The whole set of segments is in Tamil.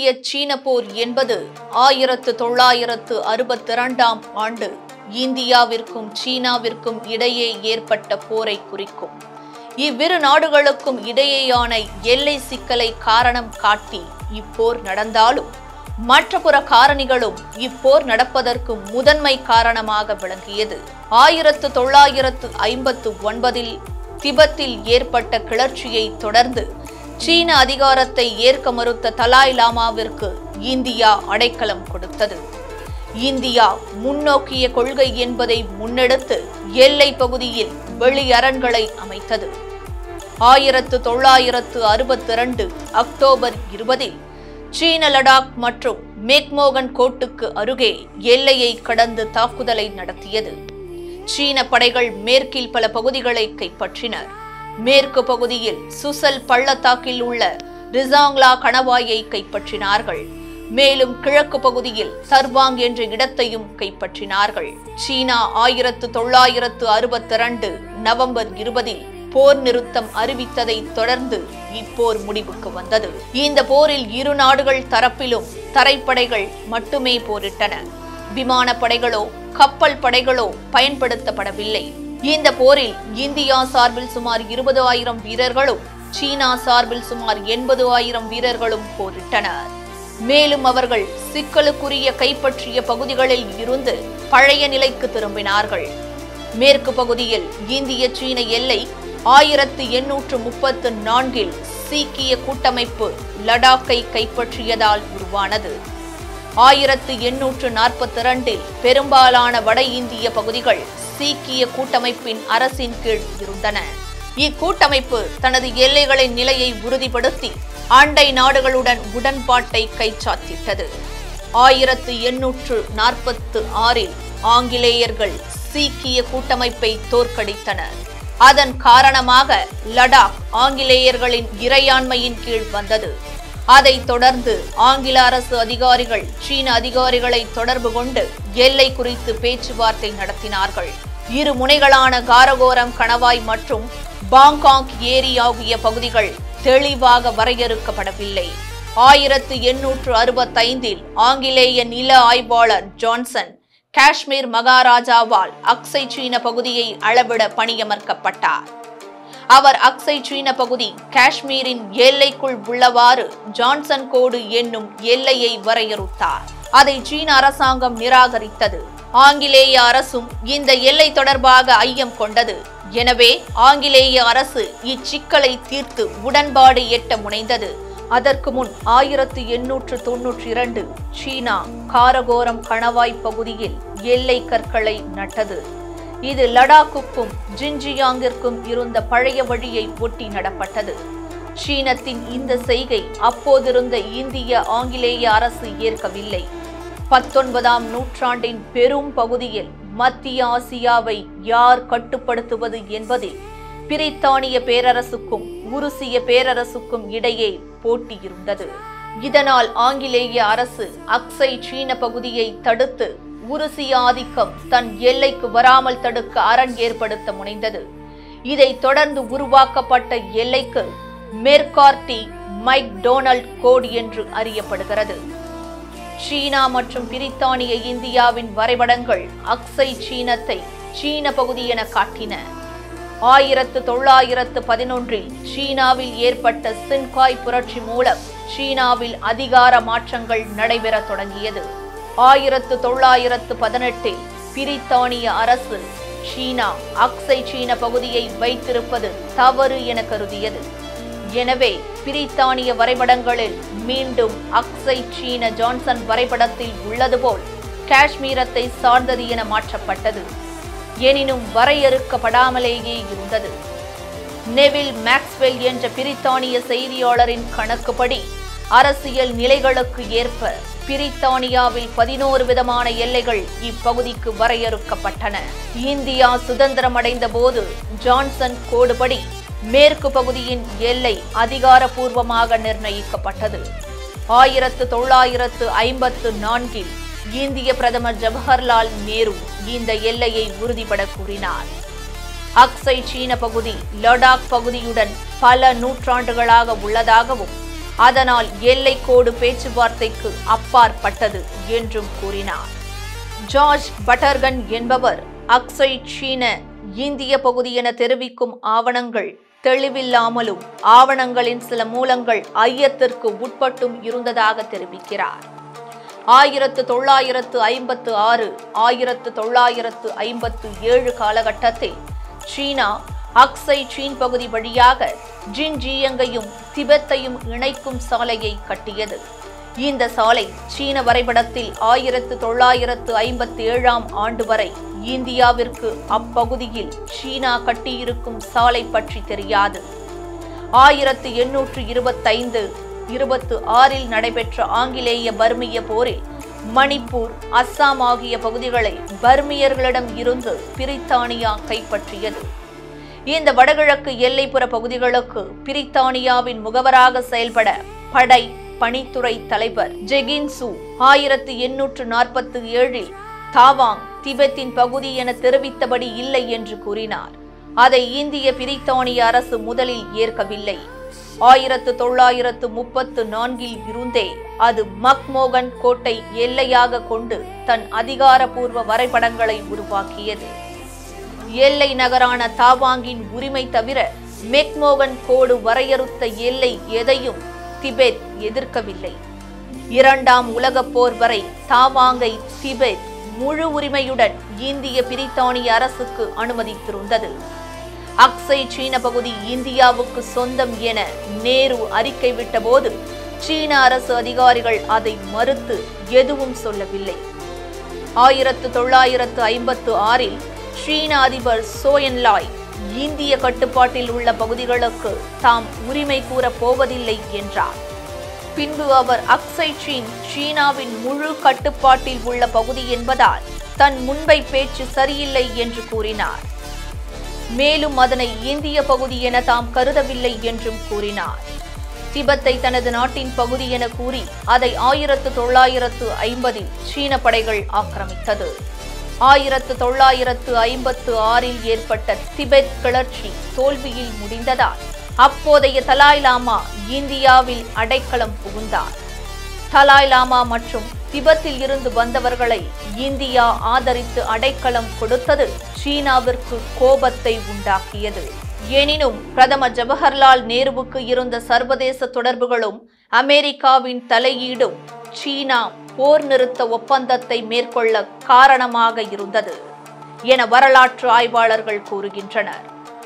இந்திய சீன போர் என்பது 1962ஆம் ஆண்டு இந்தியாவிற்கும் சீனாவிற்கும் இடையே ஏற்பட்ட போரை குறிக்கும். இவ்விரு நாடுகளுக்கும் இடையேயான எல்லை சிக்கலை காரணம் காட்டி இப்போர் நடந்தாலும் மற்றபுற காரணிகளும் இப்போர் நடப்பதற்கு முதன்மை காரணமாக விளங்கியது. 1959 திபெத்தில் ஏற்பட்ட கிளர்ச்சியை தொடர்ந்து சீன அதிகாரத்தை ஏற்க மறுத்த தலாய் லாமாவிற்கு இந்தியா அடைக்கலம் கொடுத்தது. இந்தியா முன்னோக்கிய கொள்கை என்பதை முன்னெடுத்து எல்லை பகுதியில் வெளியரண்களை அமைத்தது. 1962 அக்டோபர் 20 சீன லடாக் மற்றும் மேக்மோகன் கோட்டுக்கு அருகே எல்லையை கடந்து தாக்குதலை நடத்தியது. சீன படைகள் மேற்கில் பல பகுதிகளை கைப்பற்றினர். மேற்கு பகுதியில் சுசல் பள்ளத்தாக்கில் உள்ள ரிசாங்லா கணவாயை கைப்பற்றினார்கள். மேலும் கிழக்கு பகுதியில் சர்வாங் என்ற இடத்தையும் கைப்பற்றினார்கள். சீனா 1962 நவம்பர் 20 போர் நிறுத்தம் அறிவித்ததை தொடர்ந்து இப்போர் முடிவுக்கு வந்தது. இந்த போரில் இரு நாடுகள் தரப்பிலும் தரைப்படைகள் மட்டுமே போரிட்டன. விமானப்படைகளோ கப்பல் படைகளோ பயன்படுத்தப்படவில்லை. இந்த போரில் இந்தியா சார்பில் சுமார் 20,000 வீரர்களும் சீனா சார்பில் சுமார் 80,000 வீரர்களும் போரிட்டனர். மேலும் அவர்கள் சிக்கலுக்குரிய கைப்பற்றிய பகுதிகளில் இருந்து பழைய நிலைக்கு திரும்பினார்கள். மேற்கு பகுதியில் இந்திய சீன எல்லை 1834 சீக்கிய கூட்டமைப்பு லடாக்கை கைப்பற்றியதால் உருவானது. 1842 பெரும்பாலான வட இந்திய பகுதிகள் சீக்கிய கூட்டமைப்பின் அரசின் கீழ் இருந்தன. இக்கூட்டமைப்பு தனது எல்லைகளின் நிலையை உறுதிப்படுத்தி அண்டை நாடுகளுடன் உடன்பாட்டை கைச்சாத்திட்டது. 1846 ஆங்கிலேயர்கள் சீக்கிய கூட்டமைப்பை தோற்கடித்தனர். அதன் காரணமாக லடாக் ஆங்கிலேயர்களின் இறையாண்மையின் கீழ் வந்தது. அதைத் தொடர்ந்து ஆங்கில அரசு அதிகாரிகள் சீன அதிகாரிகளை தொடர்பு கொண்டு எல்லை குறித்து பேச்சுவார்த்தை நடத்தினார்கள். இரு முனைகளான காரகோரம் கணவாய் மற்றும் பாங்காங் ஏரி ஆகிய பகுதிகள் தெளிவாக வரையறுக்கப்படவில்லை. 1865 ஆங்கிலேய நில ஆய்வாளர் ஜான்சன் காஷ்மீர் மகாராஜாவால் அக்சை சீன பகுதியை அளவிட பணியமர்த்தப்பட்டார். அவர் அக்சை சீன பகுதி காஷ்மீரின் எல்லைக்குள் உள்ளவாறு ஜான்சன் கோடு என்னும் எல்லையை வரையறுத்தார். அதை சீன அரசாங்கம் நிராகரித்தது. ஆங்கிலேய அரசும் இந்த எல்லை தொடர்பாக ஐயம் கொண்டது. எனவே ஆங்கிலேய அரசு இச்சிக்கலை தீர்த்து உடன்பாடு எட்ட முனைந்தது. அதற்கு முன் 1892 சீனா காரகோரம் கணவாய் பகுதியில் எல்லை கற்களை நட்டது. இது லடாக்குக்கும் ஜின்ஜியாங்கிற்கும் இருந்த பழைய வழியை ஒட்டி நடப்பட்டது. சீனத்தின் இந்த செய்கை அப்போதிருந்த இந்திய ஆங்கிலேய அரசு ஏற்கவில்லை. 19ஆம் நூற்றாண்டின் பெரும் பகுதியில் மத்திய ஆசியாவை யார் கட்டுப்படுத்துவது என்பதில் பிரித்தானிய பேரரசுக்கும் உருசிய பேரரசுக்கும் இடையே போட்டி இருந்தது. இதனால் ஆங்கிலேய அரசு அக்சை சீன பகுதியை தடுத்து உருசிய ஆதிக்கம் தன் எல்லைக்கு வராமல் தடுக்க அரண் ஏற்படுத்த முனைந்தது. இதைத் தொடர்ந்து உருவாக்கப்பட்ட எல்லைக்கு மெர்கார்டி மைக்டோனல்ட் கோடு என்று அறியப்படுகிறது. சீனா மற்றும் பிரித்தானிய இந்தியாவின் வரைபடங்கள் அக்சை சீனத்தை சீன பகுதி என காட்டின. 1911 சீனாவில் ஏற்பட்ட சின்காய் புரட்சி மூலம் சீனாவில் அதிகார மாற்றங்கள் நடைபெற தொடங்கியது. 1918 பிரித்தானிய அரசு சீனா அக்சை சீன பகுதியை வைத்திருப்பது தவறு என கருதியது. எனவே பிரித்தானிய வரைபடங்களில் மீண்டும் அக்சை சீன ஜான்சன் வரைபடத்தில் உள்ளது போல் காஷ்மீரத்தை சார்ந்தது என மாற்றப்பட்டது. எனினும் வரையறுக்கப்படாமலேயே இருந்தது. நெவில் மேக்ஸ்வெல் என்ற பிரித்தானிய செய்தியாளரின் கணக்குப்படி அரசியல் நிலைகளுக்கு ஏற்ப பிரித்தானியாவில் 11 விதமான எல்லைகள் இப்பகுதிக்கு வரையறுக்கப்பட்டன. இந்தியா சுதந்திரமடைந்த போது ஜான்சன் கோடுபடி மேற்கு பகுதியின் எல்லை அதிகாரப்பூர்வமாக நிர்ணயிக்கப்பட்டது. 1954 இந்திய பிரதமர் ஜவஹர்லால் நேரு இந்த எல்லையை உறுதிபட கூறினார். அக்சை சீன பகுதி லடாக் பகுதியுடன் பல நூற்றாண்டுகளாக உள்ளதாகவும் அதனால் எல்லைக்கோடு பேச்சுவார்த்தைக்கு அப்பாற்பட்டது என்றும் கூறினார். ஜார்ஜ் பட்டர்கன் என்பவர் அக்சை சீன இந்திய பகுதி என தெரிவிக்கும் ஆவணங்கள் தெளிவில்லாமலும் ஆவணங்களின் சில மூலங்கள் ஐயத்திற்கு உட்பட்டும் இருந்ததாக தெரிவிக்கிறார். 1956, 1957 காலகட்டத்தில் சீனா அக்சை சீன் பகுதி வழியாக ஜின்ஜியங்கையும் திபெத்தையும் இணைக்கும் சாலையை கட்டியது. இந்த சாலை சீன வரைபடத்தில் 1957ஆம் ஆண்டு வரை இந்தியாவிற்கு அப்பகுதியில் சீனா கட்டியிருக்கும் சாலை பற்றி தெரியாது. 1825-26 நடைபெற்ற ஆங்கிலேய பர்மிய போரில் மணிப்பூர், அஸ்ஸாம் ஆகிய பகுதிகளை பர்மியர்களிடம் இருந்து பிரித்தானியா கைப்பற்றியது. இந்த வடகிழக்கு எல்லைப்புற பகுதிகளுக்கு பிரித்தானியாவின் முகவராக செயல்பட படை பணித்துறை தலைவர் ஜெகின்சு 1847இல் தாவாங் திபெத்தின் பகுதி என தெரிவித்தபடி இல்லை என்று கூறினார். அதை இந்திய பிரித்தானிய அரசு முதலில் ஏற்கவில்லை. 1934இல் இருந்தே அது மக்மோகன் கோட்டை எல்லையாக கொண்டு தன் அதிகாரப்பூர்வ வரைபடங்களை உருவாக்கியது. எல்லை நகரான தாவாங்கின் உரிமை தவிர மெக்மோகன் கோடு வரையறுத்த எல்லை எதையும் திபெத் எதிர்க்கவில்லை. 2ஆம் உலகப் போர் வரை தாவாங்கை திபெத் முழு உரிமையுடன் இந்திய பிரித்தானிய அரசுக்கு அனுமதித்திருந்தது. அக்சை சீன பகுதி இந்தியாவுக்கு சொந்தம் என நேரு அறிக்கை விட்டபோது சீன அரசு அதிகாரிகள் அதை மறுத்து எதுவும் சொல்லவில்லை. 1956இல் சீன அதிபர் சோயன்லாய் இந்திய கட்டுப்பாட்டில் உள்ள பகுதிகளுக்கு தாம் உரிமை கூறப் போவதில்லை என்றார். பின்பு அவர் அக்சை சீன் சீனாவின் முழு கட்டுப்பாட்டில் உள்ள பகுதி என்பதால் தன் முன்பை பேச்சு சரியில்லை என்று கூறினார். மேலும் அதனை இந்திய பகுதி என தாம் கருதவில்லை என்றும் கூறினார். திபெத்தை தனது நாட்டின் பகுதி என கூறி அதை 1950இல் சீன படைகள் ஆக்கிரமித்தது. 1956இல் ஏற்பட்ட திபெத் கிளர்ச்சி தோல்வியில் முடிந்ததால் அப்போதைய தலாய் லாமா இந்தியாவில் அடைக்கலம் புகுந்தார். தலாய் லாமா மற்றும் திபெத்தில் இருந்து வந்தவர்களை இந்தியா ஆதரித்து அடைக்கலம் கொடுத்தது சீனாவிற்கு கோபத்தை உண்டாக்கியது. எனினும் பிரதமர் ஜவஹர்லால் நேருவுக்கு இருந்த சர்வதேச தொடர்புகளும் அமெரிக்காவின் தலையீடும் சீனா போர் நிறுத்த ஒப்பந்தத்தை மேற்கொள்ள காரணமாக இருந்தது என வரலாற்று ஆய்வாளர்கள் கூறுகின்றனர்.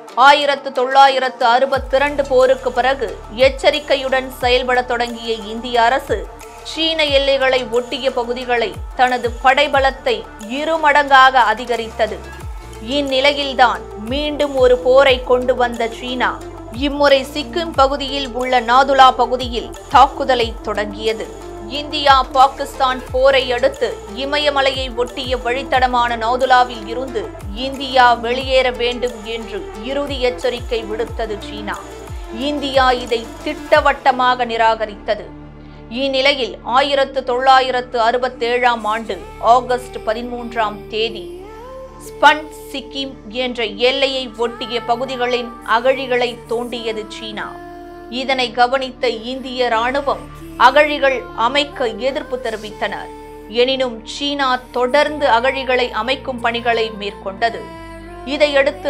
1962 போருக்கு பிறகு எச்சரிக்கையுடன் செயல்பட தொடங்கிய இந்திய அரசு சீன எல்லைகளை ஒட்டிய பகுதிகளை தனது படைபலத்தை 2 மடங்காக அதிகரித்தது. இந்நிலையில்தான் மீண்டும் ஒரு போரை கொண்டு வந்த சீனா இம்முறை சிக்கிம் பகுதியில் உள்ள நாதுலா பகுதியில் தாக்குதலை தொடங்கியது. இந்தியா பாகிஸ்தான் போரை அடுத்து இமயமலையை ஒட்டிய வழித்தடமான நாதுலாவில் இருந்து இந்தியா வெளியேற வேண்டும் என்று இறுதி எச்சரிக்கை விடுத்தது சீனா. இந்தியா இதை திட்டவட்டமாக நிராகரித்தது. இந்நிலையில் 1967ஆம் ஆண்டு ஆகஸ்ட் 13ஆம் தேதி ஸ்பண்ட் சிக்கிம் என்ற எல்லையை ஒட்டிய பகுதிகளின் அகழிகளை தோண்டியது சீனா. இதனை கவனித்த இந்திய ராணுவம் அகழிகள் அமைக்க எதிர்ப்பு தெரிவித்தனர். எனினும் சீனா தொடர்ந்து அகழிகளை அமைக்கும் பணிகளை மேற்கொண்டது. இதையடுத்து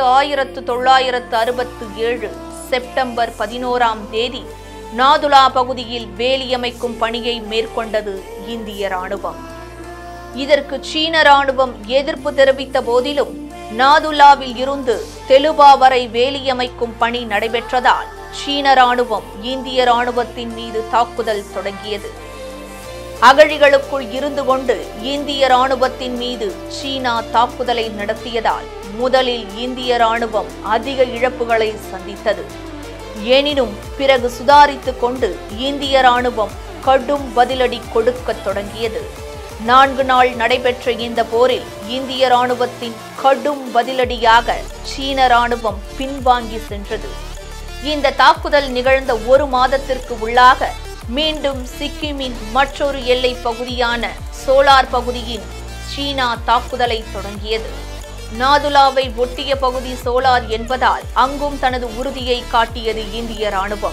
1967 செப்டம்பர் 11ஆம் தேதி நாதுலா பகுதியில் வேலி அமைக்கும் பணியை மேற்கொண்டது இந்திய ராணுவம். இதற்கு சீன ராணுவம் எதிர்ப்பு தெரிவித்த போதிலும் நாதுலாவில் இருந்து தெலுபா வரை வேலி அமைக்கும் பணி நடைபெற்றதால் சீன ராணுவம் இந்திய ராணுவத்தின் மீது தாக்குதல் தொடங்கியது. அகழிகளுக்குள் இருந்து கொண்டு இந்திய ராணுவத்தின் மீது சீனா தாக்குதலை நடத்தியதால் முதலில் இந்திய ராணுவம் அதிக இழப்புகளை சந்தித்தது. எனினும் பிறகு சுதாரித்துக் கொண்டு இந்திய ராணுவம் கடும் பதிலடி கொடுக்க தொடங்கியது. 4 நாள் நடைபெற்ற இந்த போரில் இந்திய ராணுவத்தின் கடும் பதிலடியாக சீன ராணுவம் பின்வாங்கி சென்றது. இந்த தாக்குதல் நிகழ்ந்த 1 மாதத்திற்கு உள்ளாக மீண்டும் சிக்கிமின் மற்றொரு எல்லை பகுதியான சோலார் பகுதியின் சீனா தாக்குதலை தொடங்கியது. நாதுலாவை ஒட்டிய பகுதி சோலார் என்பதால் அங்கும் தனது உறுதியை காட்டியது இந்திய ராணுவம்.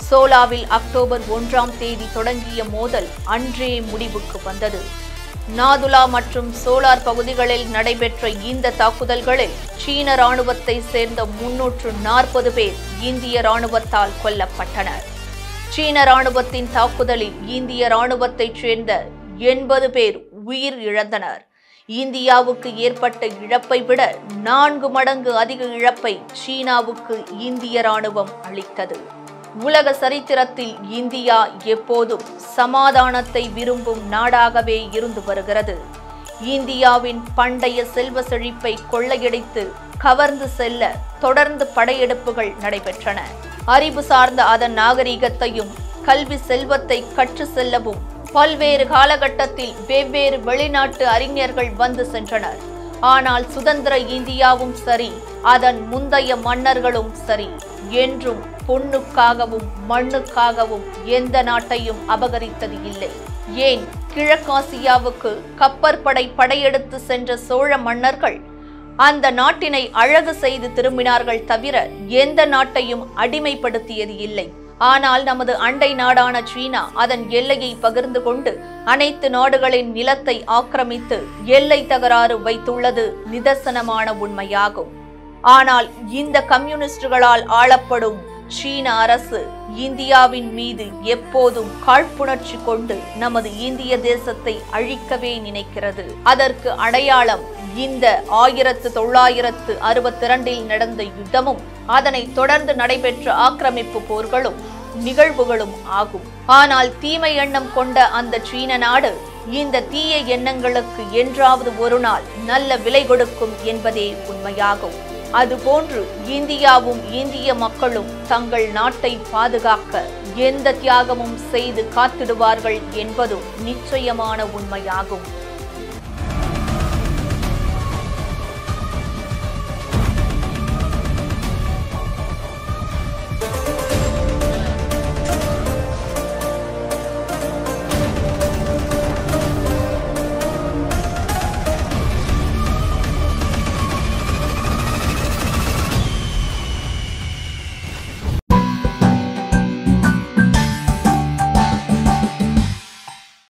சோலாவில் அக்டோபர் 1ஆம் தேதி தொடங்கிய மோதல் அன்றே முடிவுக்கு வந்தது. நாதுலா மற்றும் சோலார் பகுதிகளில் நடைபெற்ற இந்த தாக்குதல்களில் சீன ராணுவத்தை சேர்ந்த 340 பேர் இந்திய ராணுவத்தால் கொல்லப்பட்டனர். சீன ராணுவத்தின் தாக்குதலில் இந்திய ராணுவத்தைச் சேர்ந்த 80 பேர் உயிர் இழந்தனர். இந்தியாவுக்கு ஏற்பட்ட இழப்பை விட 4 மடங்கு அதிக இழப்பை சீனாவுக்கு இந்திய ராணுவம் அளித்தது. உலக சரித்திரத்தில் இந்தியா எப்போதும் சமாதானத்தை விரும்பும் நாடாகவே இருந்து வருகிறது. இந்தியாவின் பண்டைய செல்வ செழிப்பை கொள்ளையடித்து கவர்ந்து செல்ல தொடர்ந்து படையெடுப்புகள் நடைபெற்றன. அறிவு சார்ந்த அதன் நாகரிகத்தையும் கல்வி செல்வத்தை கற்று செல்லவும் பல்வேறு காலகட்டத்தில் வெவ்வேறு வெளிநாட்டு அறிஞர்கள் வந்து சென்றனர். ஆனால் சுதந்திர இந்தியாவும் சரி, அதன் முந்தைய மன்னர்களும் சரி, என்றும் பொன்னுக்காகவும் மண்ணுக்காகவும் எந்த நாட்டையும் அபகரித்தது இல்லை. ஏன் கிழக்காசியாவுக்கு கப்பற்படை படையெடுத்து சென்ற சோழ மன்னர்கள் அந்த நாட்டினை அழகு செய்து திரும்பினார்கள் தவிர எந்த நாட்டையும் அடிமைப்படுத்தியது இல்லை. ஆனால் நமது அண்டை நாடான சீனா அதன் எல்லையை பகிர்ந்து கொண்டு அனைத்து நாடுகளின் நிலத்தை ஆக்கிரமித்து எல்லை தகராறு வைத்துள்ளது நிதர்சனமான உண்மையாகும். ஆனால் இந்த கம்யூனிஸ்டுகளால் ஆளப்படும் சீன அரசு இந்தியாவின் மீது எப்போதும் காழ்ப்புணர்ச்சி கொண்டு நமது இந்திய தேசத்தை அழிக்கவே நினைக்கிறது. அதற்கு அடையாளம் இந்த 1962 நடந்த யுத்தமும் அதனை தொடர்ந்து நடைபெற்ற ஆக்கிரமிப்பு போர்களும் நிகழ்வுகளும் ஆகும். ஆனால் தீமை எண்ணம் கொண்ட அந்த சீன நாடு இந்த தீய எண்ணங்களுக்கு என்றாவது ஒரு நாள் நல்ல விலை கொடுக்கும் என்பதே உண்மையாகும். அதுபோன்று இந்தியாவும் இந்திய மக்களும் தங்கள் நாட்டை பாதுகாக்க எந்த தியாகமும் செய்து காத்திடுவார்கள் என்பதும் நிச்சயமான உண்மையாகும்.